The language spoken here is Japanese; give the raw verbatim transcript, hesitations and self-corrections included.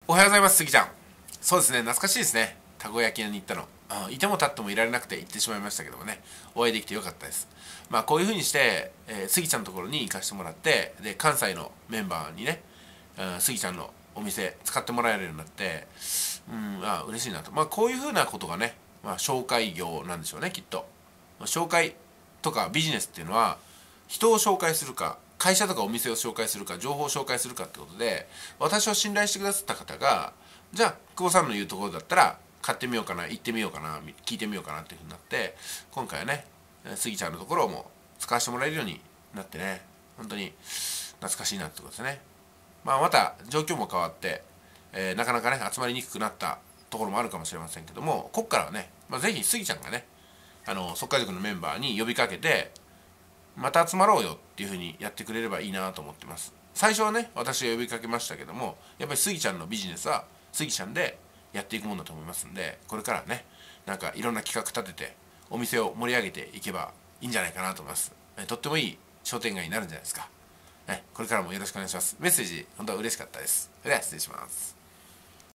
おはようございます、スギちゃん。そうですね、懐かしいですね。たこ焼き屋に行ったの。あいても立ってもいられなくて行ってしまいましたけどもね、お会いできてよかったです。まあこういう風にして、えー、スギちゃんのところに行かせてもらって、で、関西のメンバーにね、うん、スギちゃんのお店使ってもらえるようになって、うん、あ嬉しいなと。まあこういう風なことがね、まあ紹介業なんでしょうね、きっと。紹介とかビジネスっていうのは、人を紹介するか、会社とかお店を紹介するか、情報を紹介するかってことで、私を信頼してくださった方が、じゃあ久保さんの言うところだったら買ってみようかな、行ってみようかな、聞いてみようかなっていうふうになって、今回はね、スギちゃんのところも使わせてもらえるようになってね、本当に懐かしいなってことですね。まあまた状況も変わって、えー、なかなかね集まりにくくなったところもあるかもしれませんけども、ここからはね、まあ、ぜひスギちゃんがね、あの即家塾のメンバーに呼びかけて、また集まろうよっていうふうにやってくれればいいなと思ってます。最初はね私が呼びかけましたけども、やっぱりスギちゃんのビジネスはスギちゃんでやっていくものだと思いますんで、これからねなんかいろんな企画立ててお店を盛り上げていけばいいんじゃないかなと思います。えとってもいい商店街になるんじゃないですか。ね、これからもよろしくお願いします。メッセージ本当は嬉しかったです。それでは失礼します。